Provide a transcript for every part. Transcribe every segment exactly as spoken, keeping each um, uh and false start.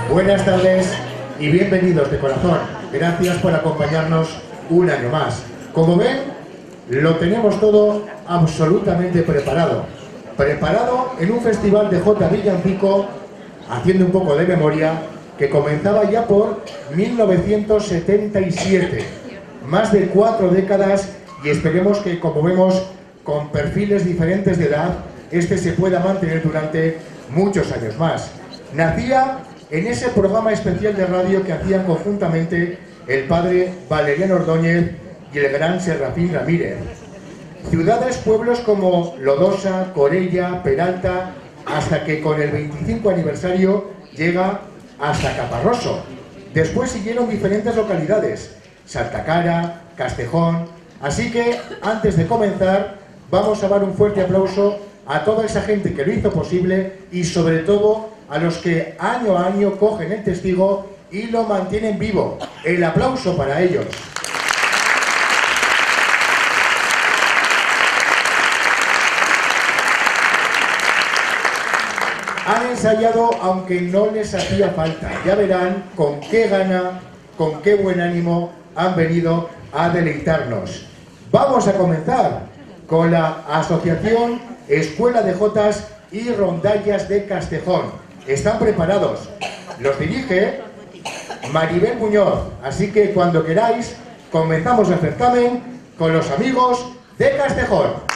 Buenas tardes y bienvenidos de corazón. Gracias por acompañarnos un año más. Como ven, lo tenemos todo absolutamente preparado. Preparado en un festival de Jota Villancico, haciendo un poco de memoria, que comenzaba ya por mil novecientos setenta y siete. Más de cuatro décadas y esperemos que, como vemos, con perfiles diferentes de edad, este se pueda mantener durante muchos años más. Nacía en ese programa especial de radio que hacían conjuntamente el padre Valeriano Ordóñez y el gran Serrafín Ramírez. Ciudades, pueblos como Lodosa, Corella, Peralta, hasta que con el veinticinco aniversario llega hasta Caparroso. Después siguieron diferentes localidades, Santa Cara, Castejón. Así que, antes de comenzar, vamos a dar un fuerte aplauso a toda esa gente que lo hizo posible y sobre todo a los que año a año cogen el testigo y lo mantienen vivo. El aplauso para ellos. Han ensayado aunque no les hacía falta. Ya verán con qué gana, con qué buen ánimo han venido a deleitarnos. Vamos a comenzar con la Asociación Escuela de Jotas y Rondallas de Castejón. ¿Están preparados? Los dirige Maribel Muñoz. Así que cuando queráis, comenzamos el certamen con los amigos de Castejón.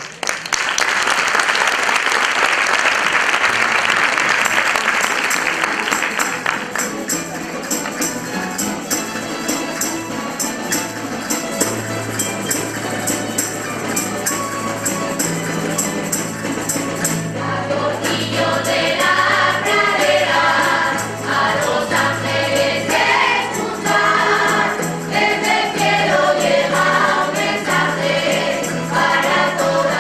Desde el cielo llega un mensaje para todos.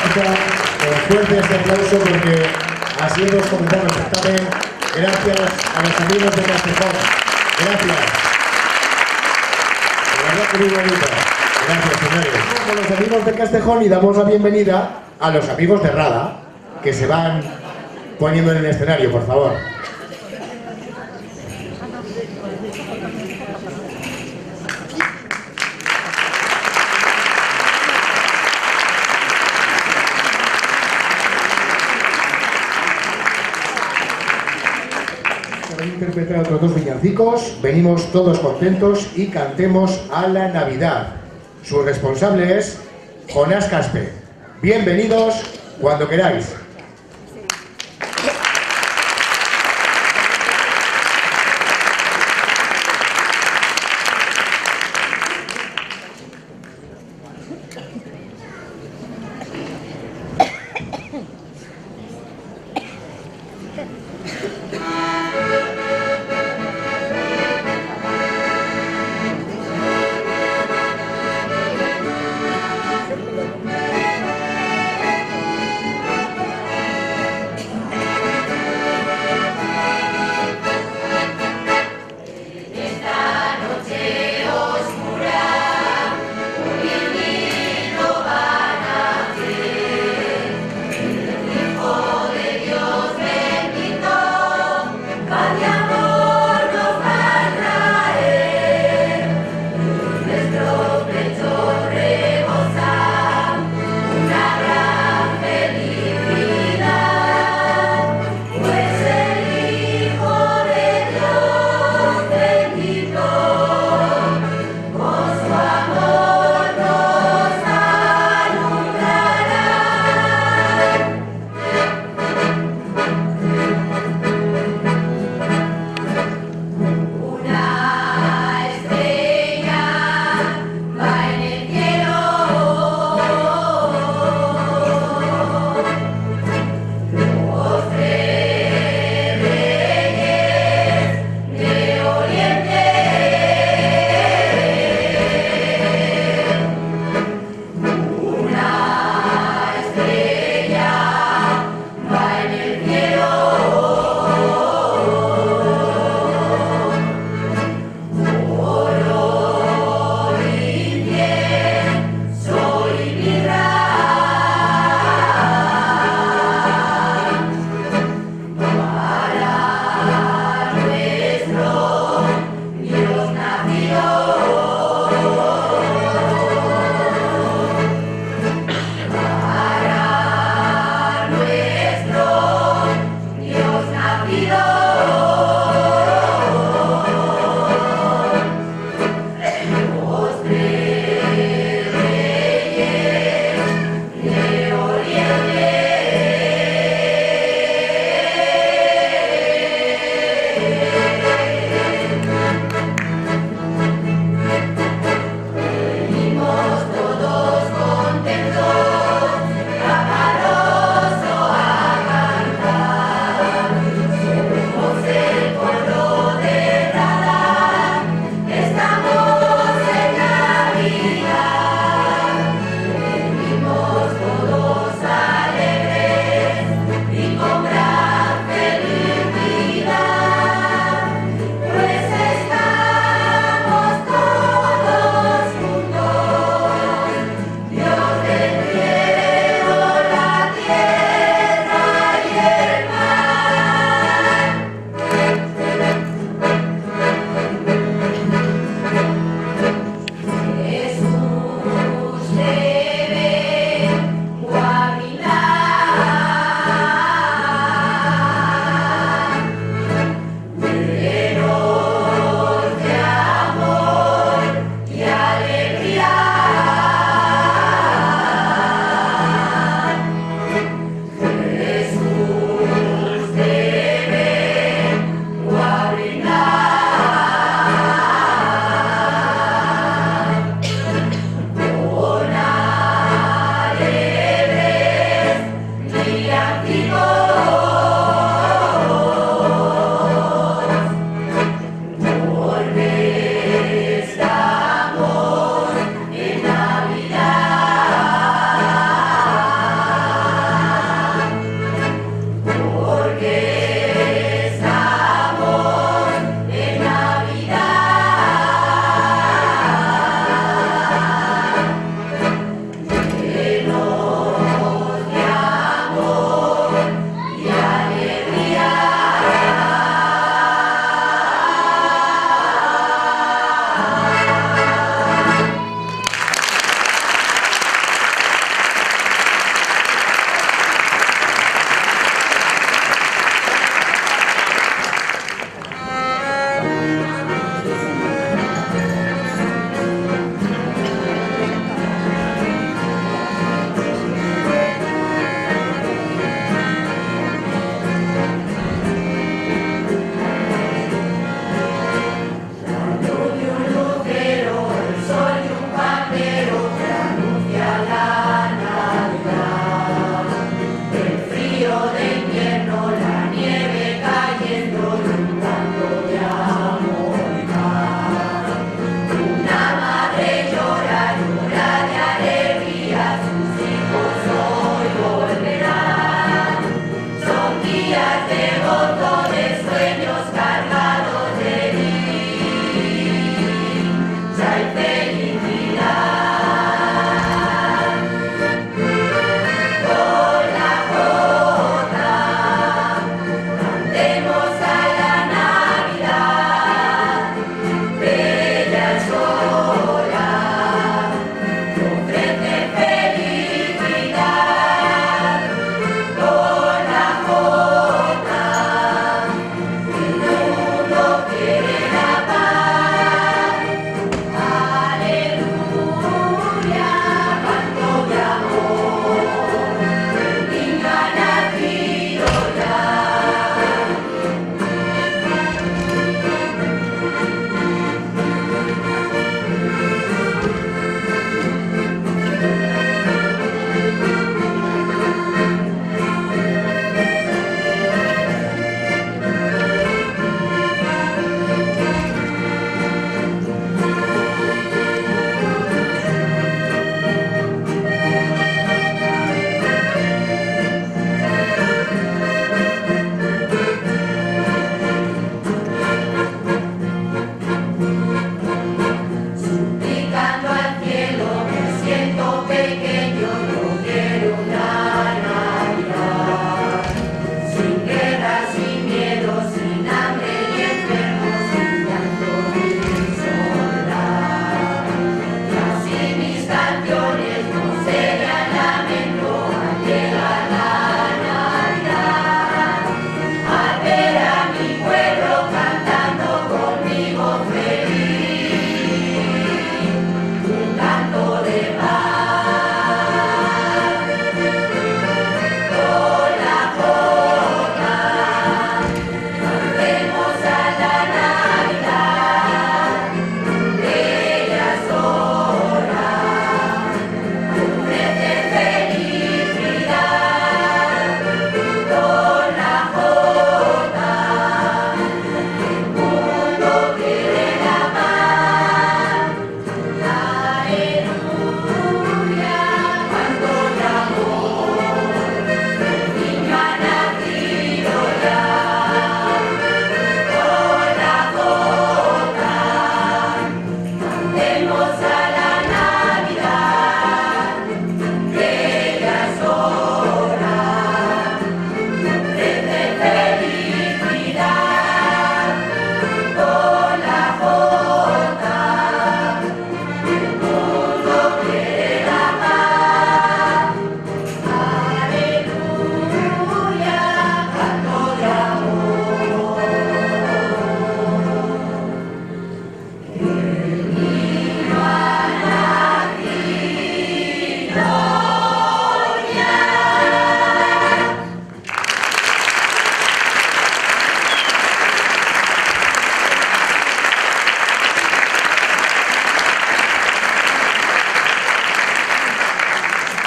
fuerza, con fuerte este aplauso porque así hemos comenzado el certamen. Gracias a los amigos de Castejón. Gracias. De verdad que muy bonito. Gracias, señores. Con los amigos de Castejón y damos la bienvenida a los amigos de Rada, que se van poniendo en el escenario, por favor. Para interpretar otros dos villancicos, venimos todos contentos y cantemos a la Navidad. Su responsable es Jonás Caspe. Bienvenidos cuando queráis.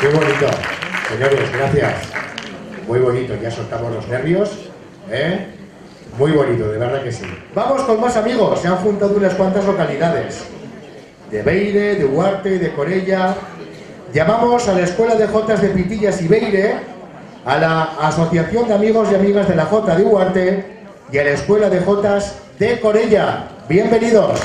Qué bonito. Señores, gracias. Muy bonito, ya soltamos los nervios. ¿eh? Muy bonito, de verdad que sí. Vamos con más amigos, se han juntado unas cuantas localidades. De Beire, de Huarte, de Corella. Llamamos a la Escuela de Jotas de Pitillas y Beire, a la Asociación de Amigos y Amigas de la Jota de Huarte y a la Escuela de Jotas de Corella. Bienvenidos.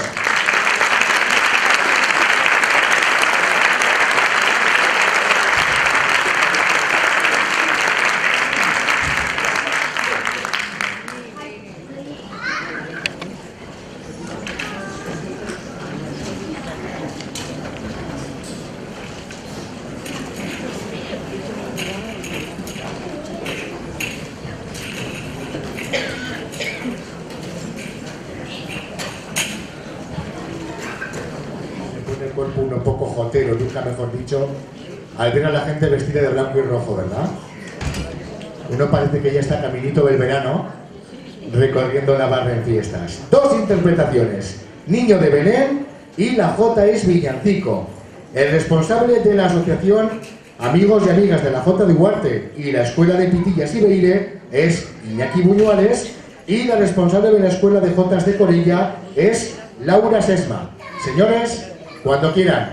El cuerpo uno poco jotero, nunca mejor dicho, al ver a la gente vestida de blanco y rojo, ¿verdad? Uno parece que ya está caminito del verano, recorriendo la barra en fiestas. Dos interpretaciones, Niño de Belén y La Jota es Villancico. El responsable de la asociación Amigos y Amigas de la Jota de Huarte y la Escuela de Pitillas y Beire es Iñaki Buñuales y la responsable de la Escuela de Jotas de Corella es Laura Sesma. Señores, cuando quieran.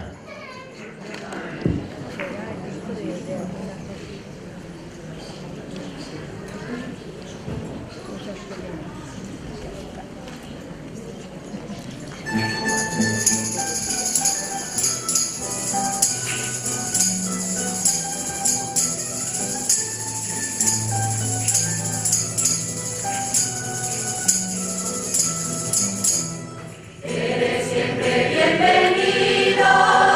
Eres siempre bienvenido.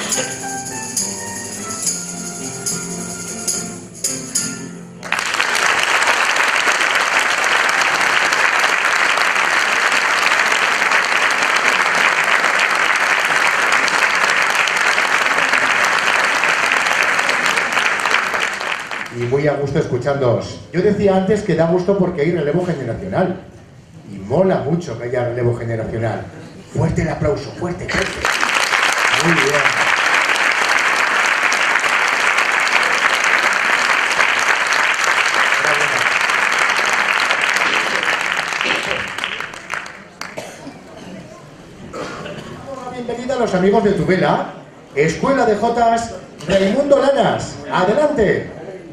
Y muy a gusto escuchándoos. Yo decía antes que da gusto porque hay relevo generacional. Y mola mucho que haya relevo generacional. Fuerte el aplauso, fuerte, fuerte. Muy bien. Bienvenida a los amigos de Tudela, Escuela de Jotas Raimundo Lanas. ¡Adelante!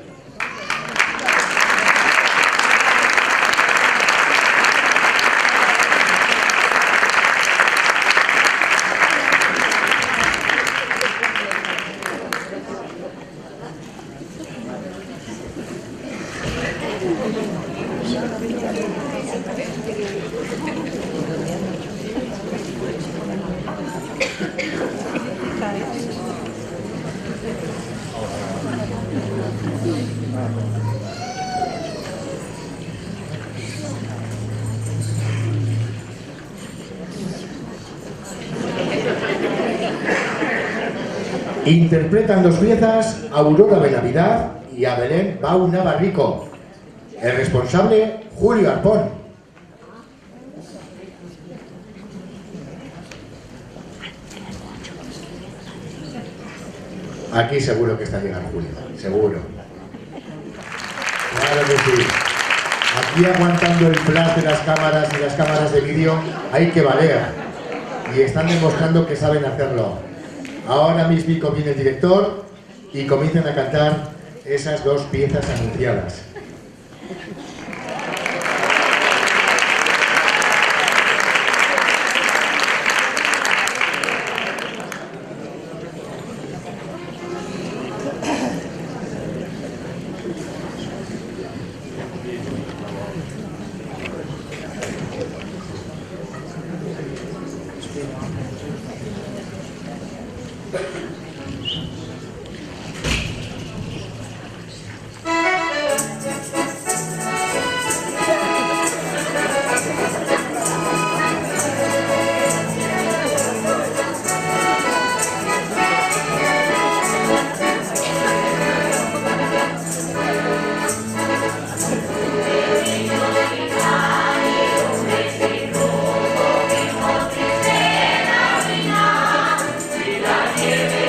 Interpretan dos piezas Aurora de Navidad y a Belén Bau Navarrico. El responsable, Julio Arpón. Aquí seguro que está llegando Julio, seguro. Claro que sí. Aquí aguantando el flash de las cámaras y las cámaras de vídeo hay que valer. Y están demostrando que saben hacerlo. Ahora mismo viene el director y comienzan a cantar esas dos piezas anunciadas. Yeah.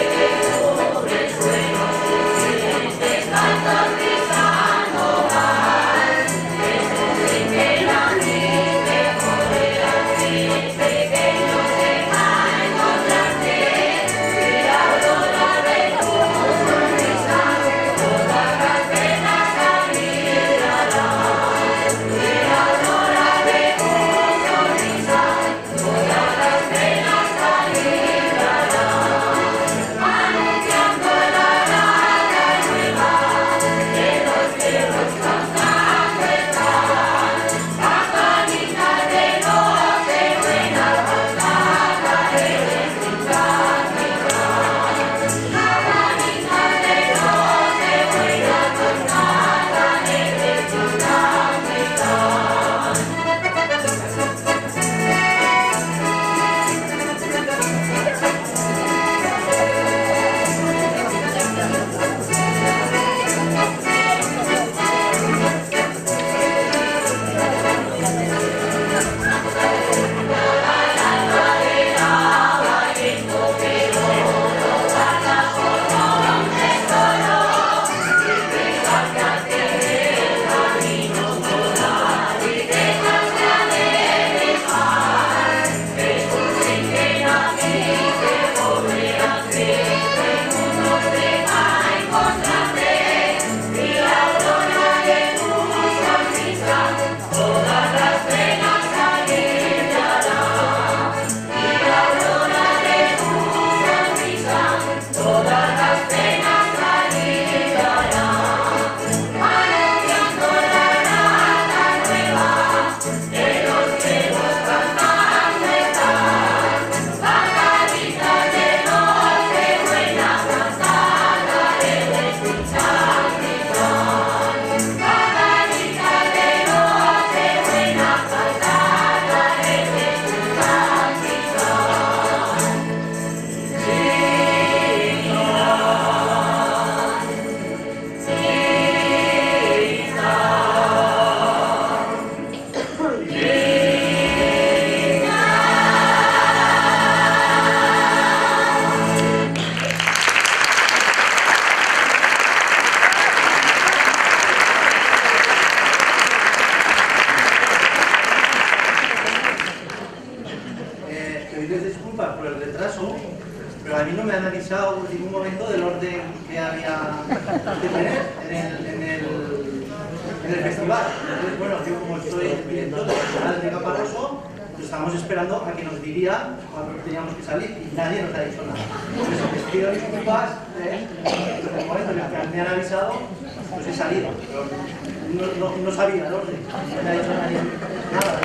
pero a mí no me han avisado en ningún momento del orden que había que tener en el, en el, en el festival. Entonces, bueno, yo como soy el director del Festival de Caparroso, pues estamos esperando a que nos diría cuándo teníamos que salir y nadie nos ha dicho nada. Entonces, les pido disculpas, ¿eh? Desde el momento en el que me han avisado, pues he salido, pero no, no, no sabía el orden, no me ha dicho nadie nada.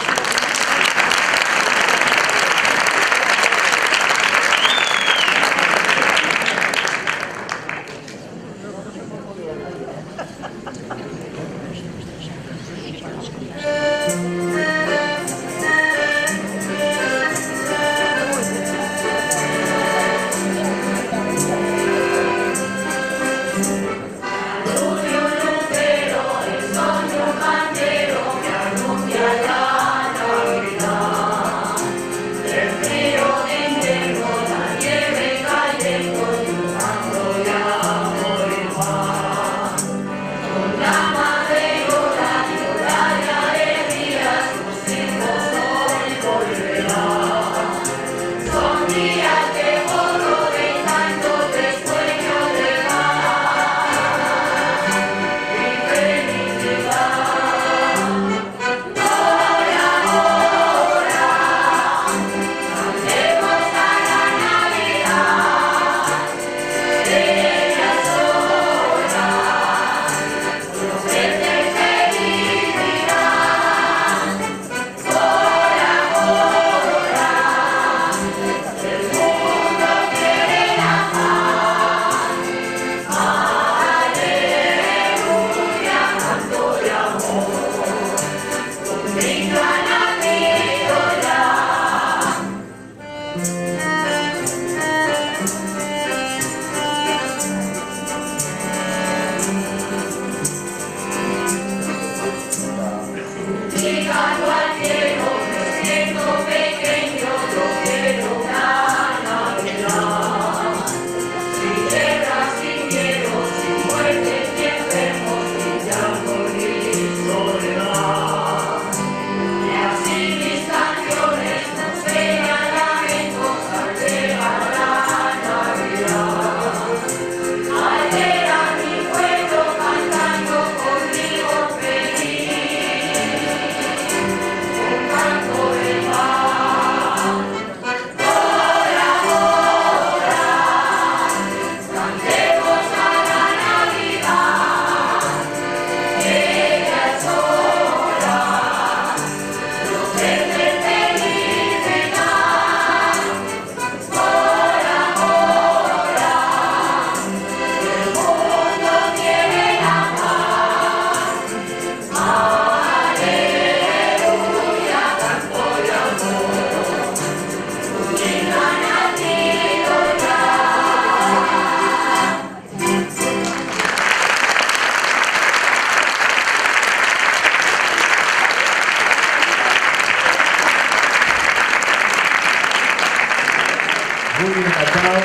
Muy encantado.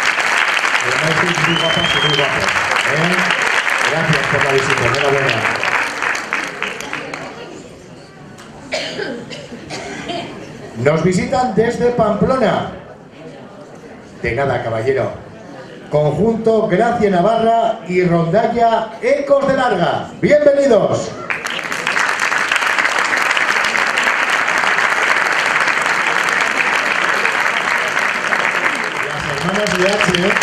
Además, sois muy guapas y muy guapos. ¿eh? Gracias por la visita. Enhorabuena. Nos visitan desde Pamplona. De nada, caballero. Conjunto Gracia Navarra y Rondalla Ecos de Larga. ¡Bienvenidos! Las hermanas de H,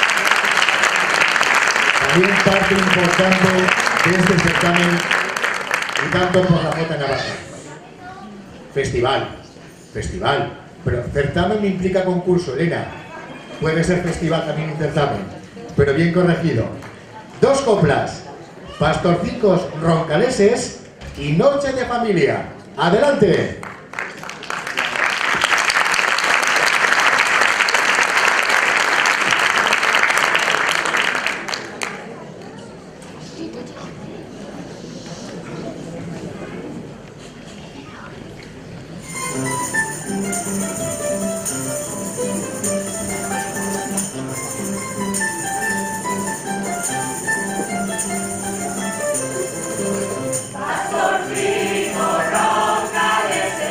también parte importante de este certamen y tanto por la Jota Navarra. Festival, festival, pero certamen implica concurso, Elena. Puede ser festival también un certamen, pero bien corregido. Dos coplas, pastorcicos roncaleses y noche de familia. ¡Adelante! Pastorcito roncales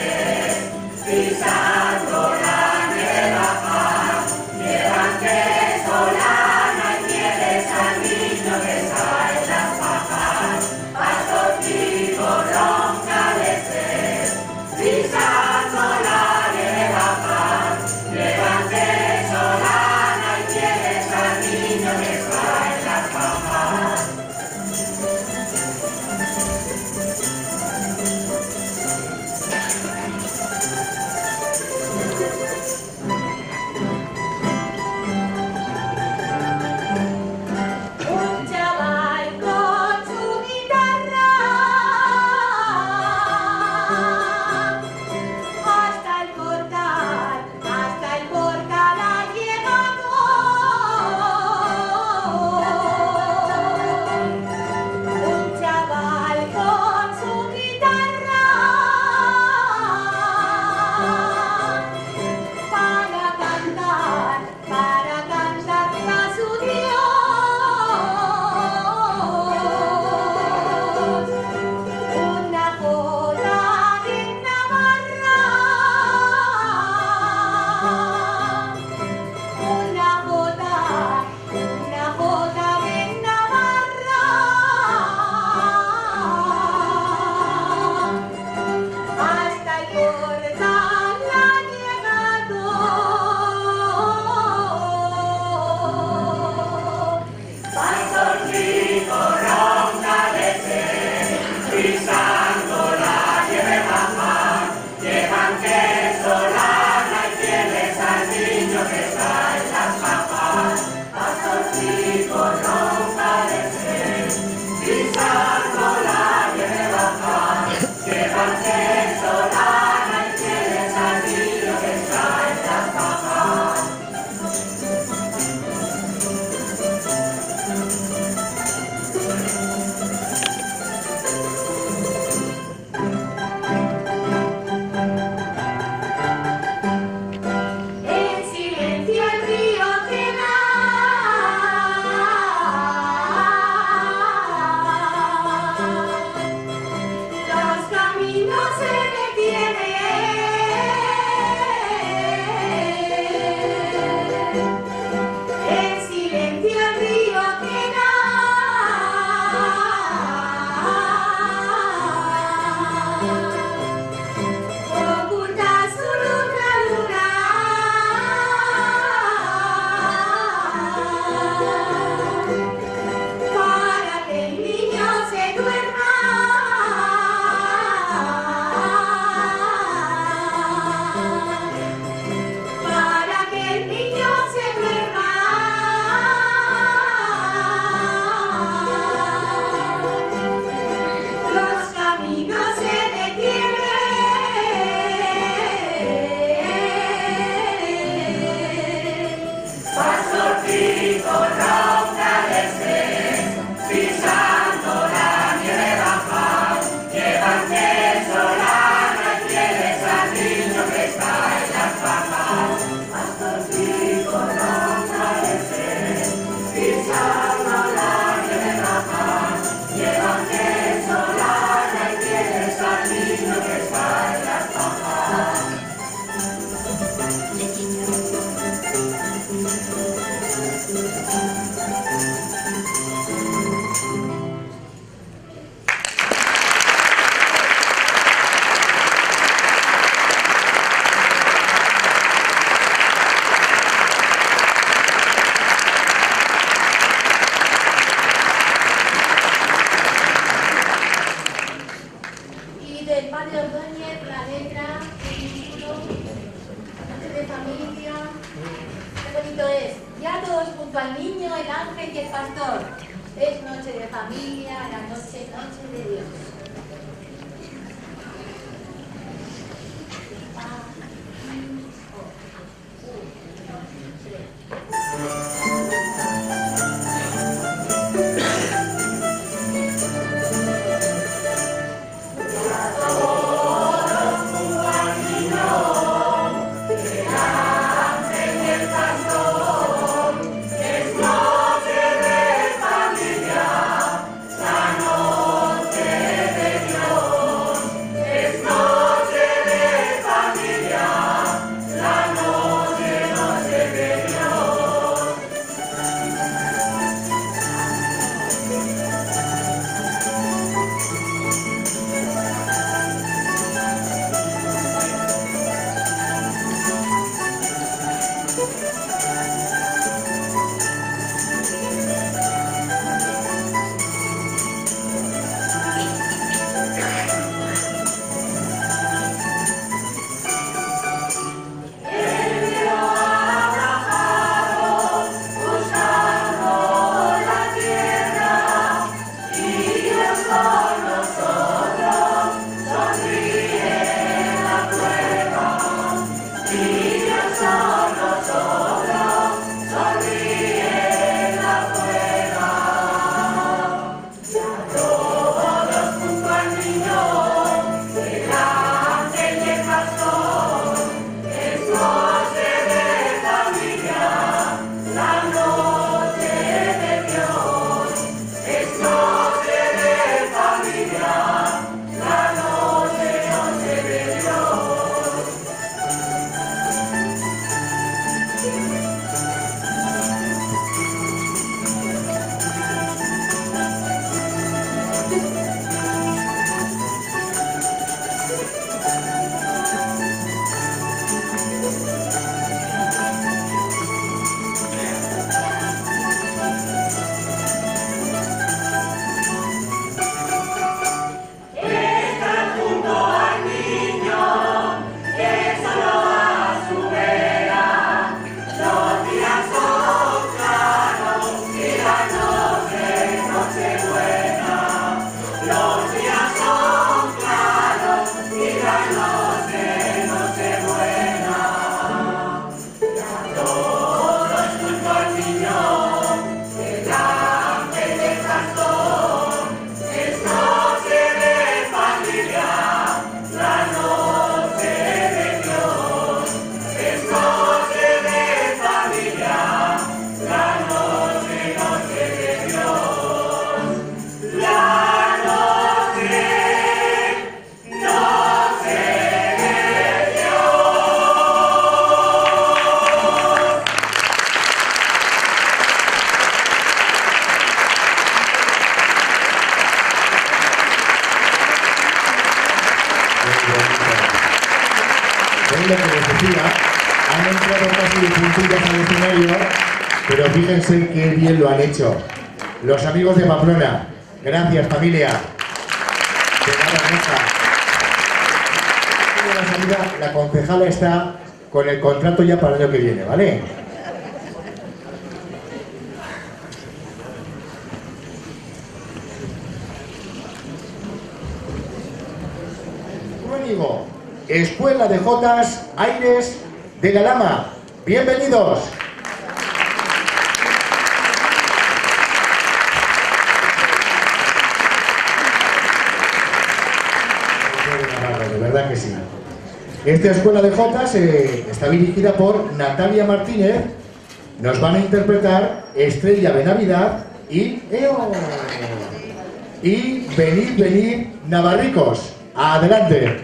bonito es, ya todos junto al niño, el ángel y el pastor. Es noche de familia, la noche, noche de Dios. Es lo que les decía, han entrado casi de puntillas al escenario, pero fíjense qué bien lo han hecho. Los amigos de Pamplona, gracias familia. De nada, nada. La salida, la concejala está con el contrato ya para el año que viene, ¿vale? Amigo, Escuela de Jotas Aires de la Lama. Bienvenidos. De verdad que sí. Esta Escuela de Jotas eh, está dirigida por Natalia Martínez. Nos van a interpretar Estrella de Navidad y ¡Eo! Y Venid, venid, Navarricos. Adelante.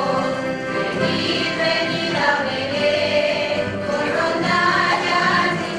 Venid a Belén, con rondallas y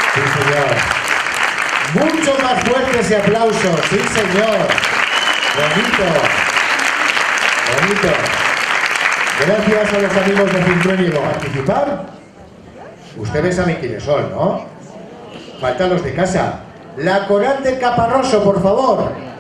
Sí, señor. Mucho más fuerte ese aplauso. Sí, señor. Bonito. Bonito. Gracias a los amigos de Cintruénigo por participar. Ustedes saben quiénes son, ¿no? Faltan los de casa. La coral de Caparroso, por favor.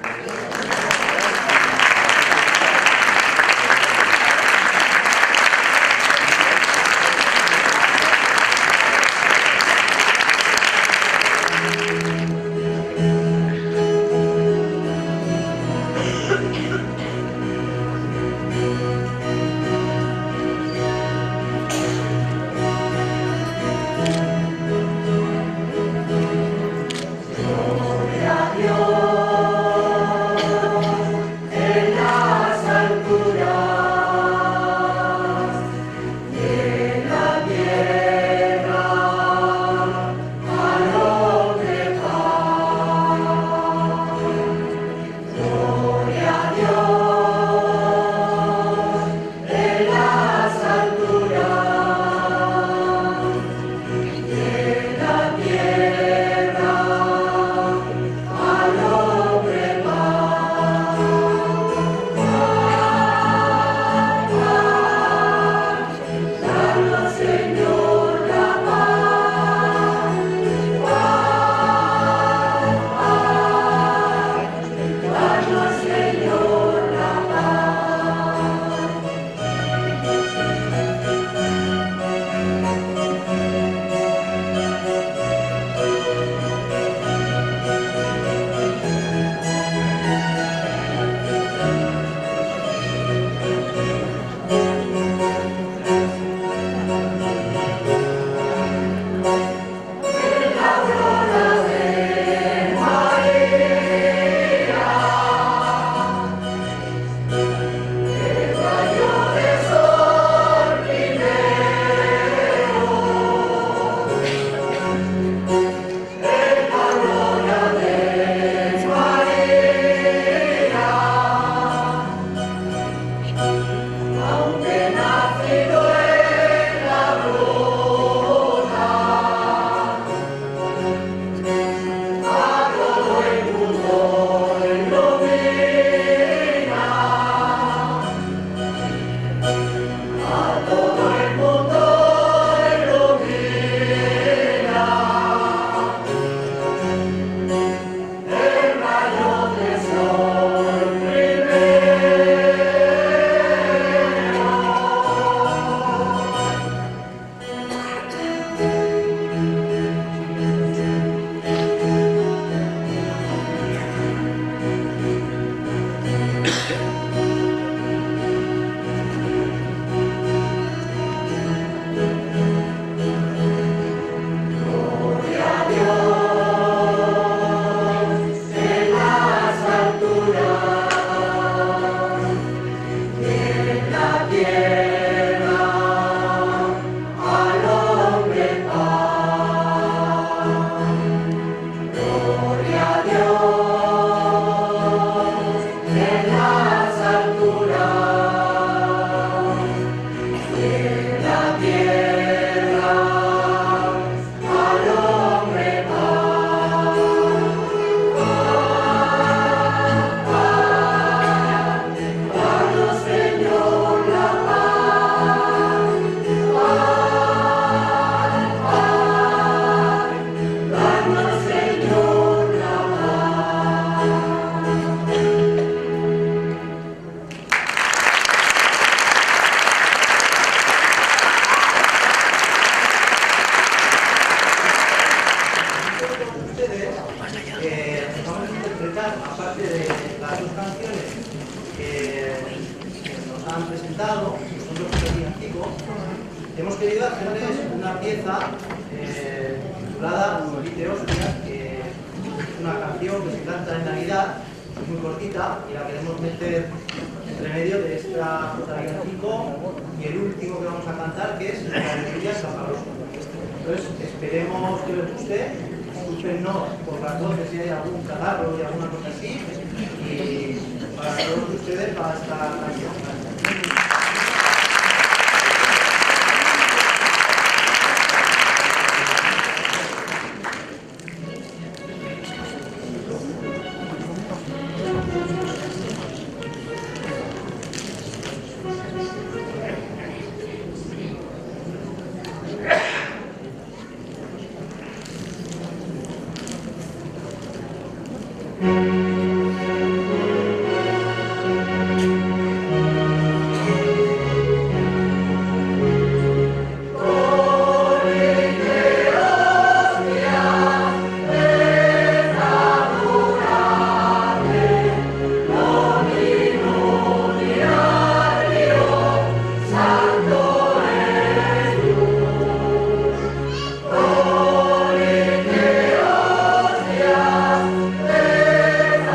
Hemos querido hacerles una pieza eh, titulada Solite Hostias, que es una canción que se canta en Navidad, es muy cortita y la queremos meter entre medio de esta villancico y el último que vamos a cantar, que es La Alegría Caparroso. Entonces esperemos que les guste, discúlpenos por las voces si hay algún cagarro y alguna cosa así, y para todos ustedes para esta canción. Gloria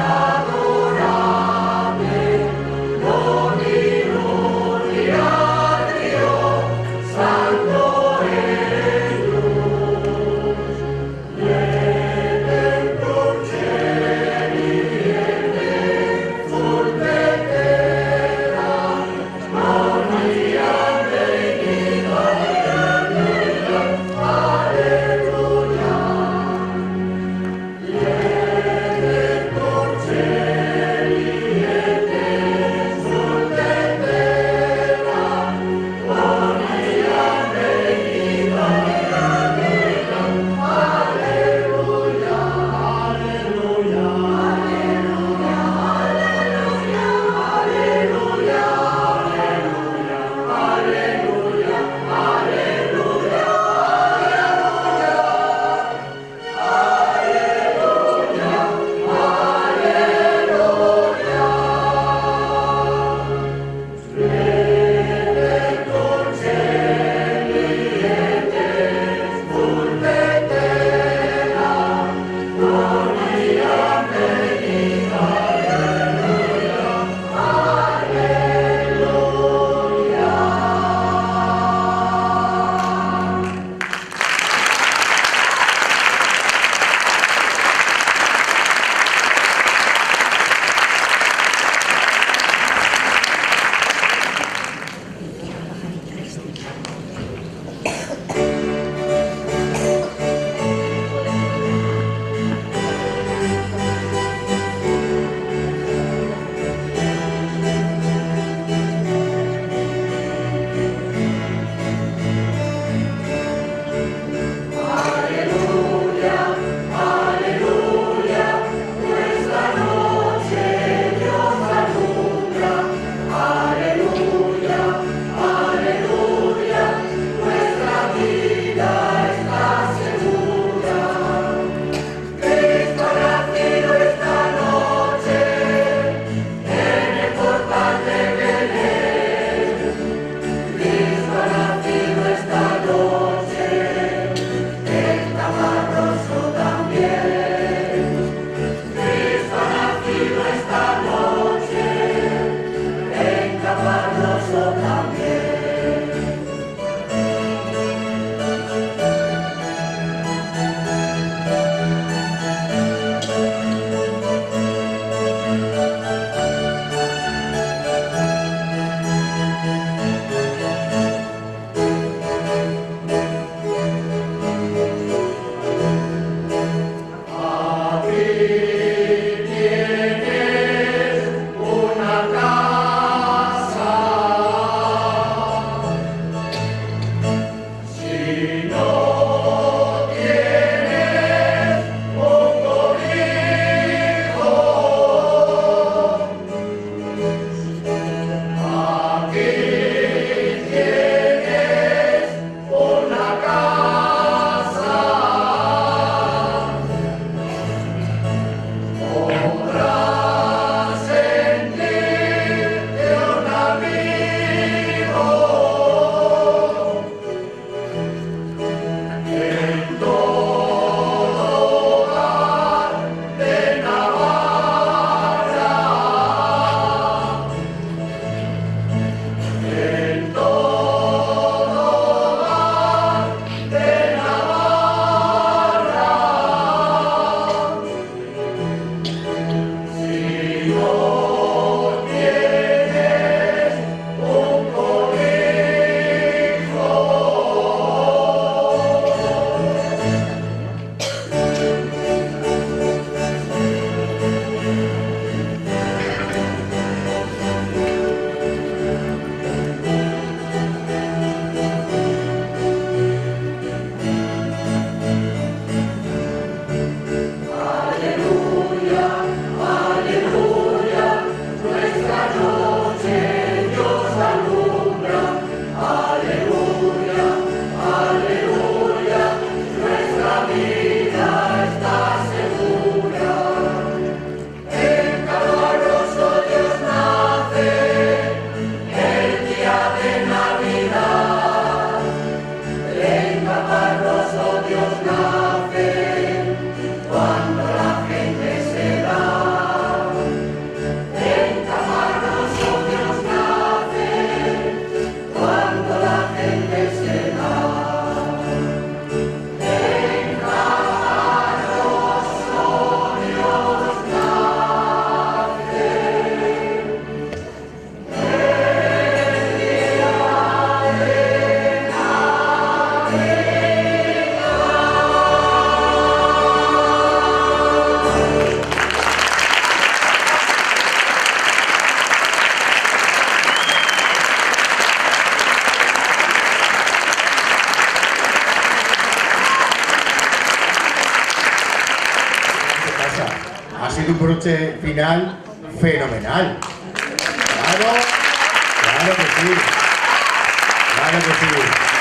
casa. Ha sido un broche final fenomenal. Claro, claro que sí. Claro que sí.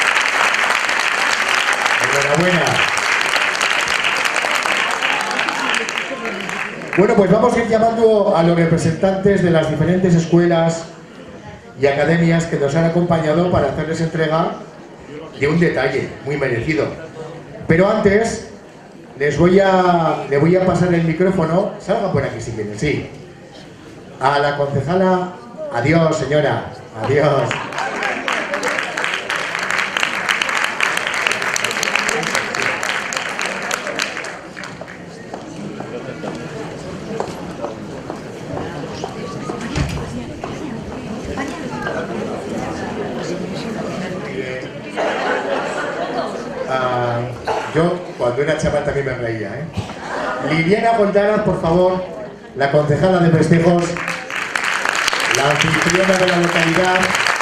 Enhorabuena. Bueno, pues vamos a ir llamando a los representantes de las diferentes escuelas y academias que nos han acompañado para hacerles entrega de un detalle muy merecido. Pero antes les voy a, le voy a pasar el micrófono, salga por aquí si quieren, sí, a la concejala. Adiós, señora, adiós. Yo, cuando era chaval, también me reía, ¿eh? Liliana Goldaras, por favor, la concejala de festejos, la anfitriona de la localidad.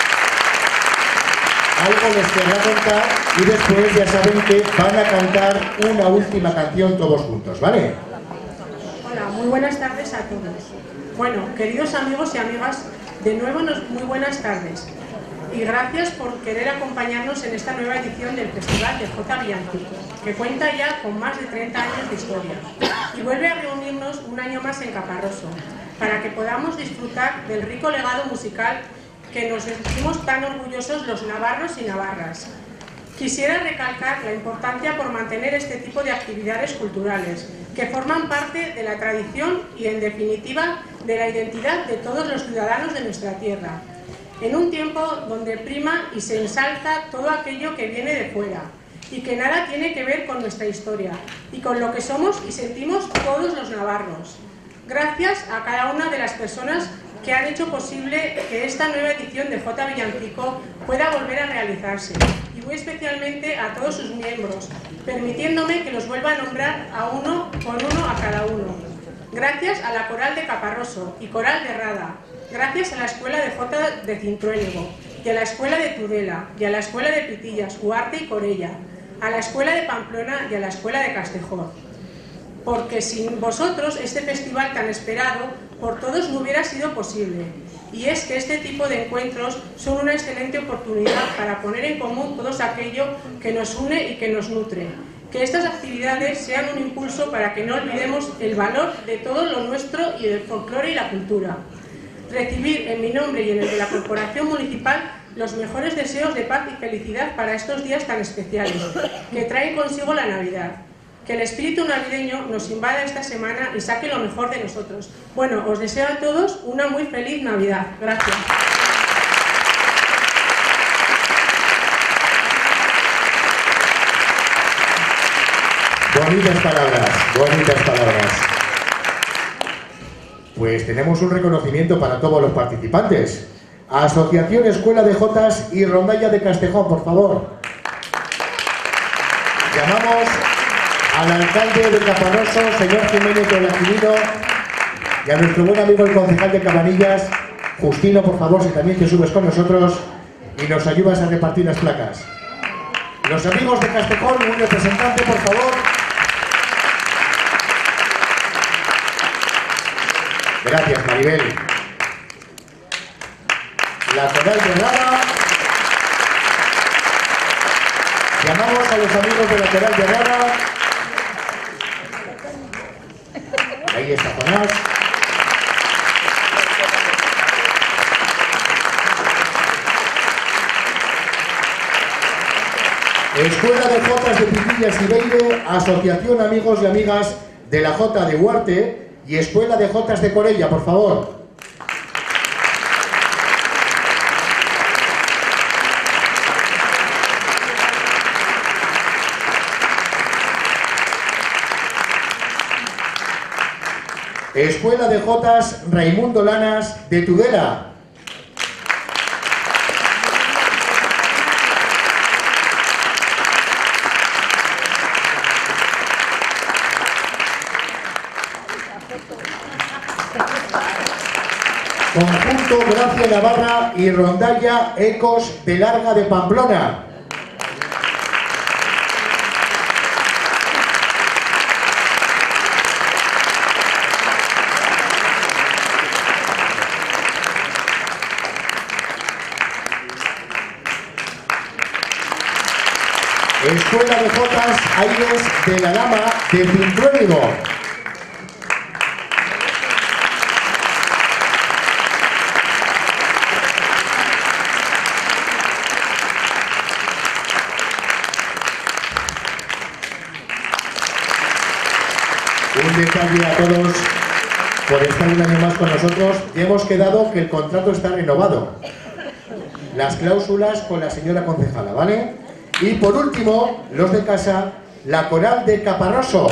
Algo les querrá contar y después ya saben que van a cantar una última canción todos juntos, ¿vale? Hola, muy buenas tardes a todos. Bueno, queridos amigos y amigas, de nuevo nos, muy buenas tardes. Y gracias por querer acompañarnos en esta nueva edición del Festival de Jota Villancico, que cuenta ya con más de treinta años de historia y vuelve a reunirnos un año más en Caparroso, para que podamos disfrutar del rico legado musical que nos sentimos tan orgullosos los navarros y navarras. Quisiera recalcar la importancia por mantener este tipo de actividades culturales, que forman parte de la tradición y, en definitiva, de la identidad de todos los ciudadanos de nuestra tierra. En un tiempo donde prima y se ensalza todo aquello que viene de fuera y que nada tiene que ver con nuestra historia y con lo que somos y sentimos todos los navarros. Gracias a cada una de las personas que han hecho posible que esta nueva edición de Jota Villancico pueda volver a realizarse, y muy especialmente a todos sus miembros, permitiéndome que los vuelva a nombrar a uno con uno a cada uno. Gracias a la Coral de Caparroso y Coral de Rada, gracias a la Escuela de Jota de Cintruénigo, y a la Escuela de Tudela, y a la Escuela de Pitillas, Huarte y Corella, a la Escuela de Pamplona y a la Escuela de Castejón. Porque sin vosotros este festival tan esperado por todos no hubiera sido posible. Y es que este tipo de encuentros son una excelente oportunidad para poner en común todo aquello que nos une y que nos nutre. Que estas actividades sean un impulso para que no olvidemos el valor de todo lo nuestro y del folclore y la cultura. Recibir en mi nombre y en el de la Corporación Municipal los mejores deseos de paz y felicidad para estos días tan especiales, que traen consigo la Navidad. Que el espíritu navideño nos invada esta semana y saque lo mejor de nosotros. Bueno, os deseo a todos una muy feliz Navidad. Gracias. Bonitas palabras, bonitas palabras. Pues tenemos un reconocimiento para todos los participantes. Asociación Escuela de Jotas y Rondalla de Castejón, por favor. Llamamos al alcalde de Caparroso, señor Jiménez Olaquilino, y a nuestro buen amigo el concejal de Cabanillas, Justino, por favor, si también te subes con nosotros y nos ayudas a repartir las placas. Los amigos de Castejón, un representante, por favor. Gracias, Maribel. La Coral de Rada. Llamamos a los amigos de la Coral de Rada. Ahí está Jonás. Escuela de Jotas de Pitillas y Beire, Asociación Amigos y Amigas de la Jota de Huarte y Escuela de Jotas de Corella, por favor. Escuela de Jotas Raimundo Lanas de Tudela. Conjunto Gracia Navarra y Rondalla Ecos de Larga de Pamplona. Escuela de Jotas Aires de la Dama de Cintruénigo. Un detalle a todos por estar un año más con nosotros. Ya hemos quedado que el contrato está renovado. Las cláusulas con la señora concejala, ¿vale? Y por último, los de casa, la coral de Caparroso.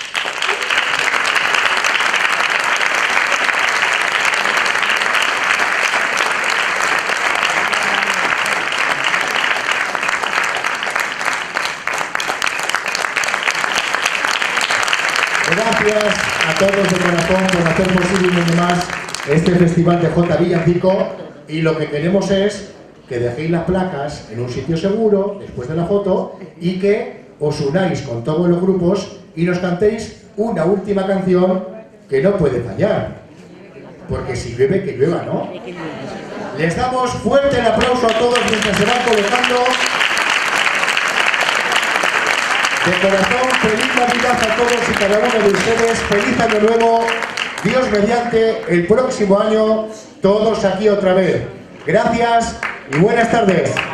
Gracias a todos de corazón por hacer posible un año más este festival de Jota Villancico, y lo que queremos es que dejéis las placas en un sitio seguro después de la foto y que os unáis con todos los grupos y nos cantéis una última canción que no puede fallar, porque si llueve, que llueva, ¿no? Les damos fuerte el aplauso a todos mientras se van colocando. De corazón, feliz Navidad a todos y cada uno de ustedes, feliz año nuevo, Dios mediante, el próximo año, todos aquí otra vez. Gracias y buenas tardes.